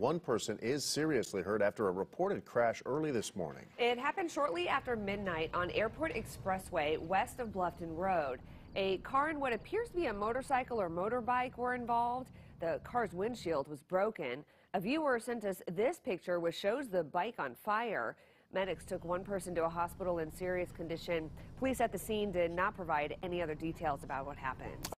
One person is seriously hurt after a reported crash early this morning. It happened shortly after midnight on Airport Expressway west of Bluffton Road. A car and what appears to be a motorcycle or motorbike were involved. The car's windshield was broken. A viewer sent us this picture which shows the bike on fire. Medics took one person to a hospital in serious condition. Police at the scene did not provide any other details about what happened.